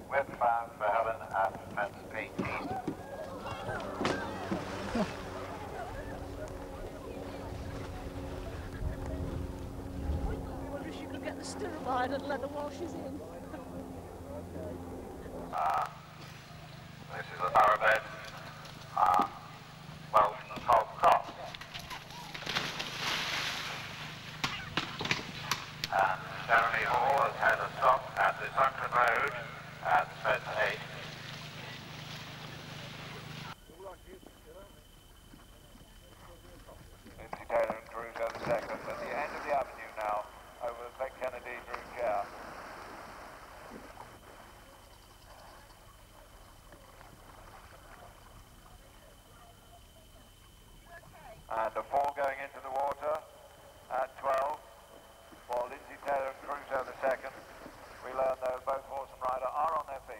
Westbound for Helen at fence 18. I wonder if she could get the stirrup iron and leather while she's in.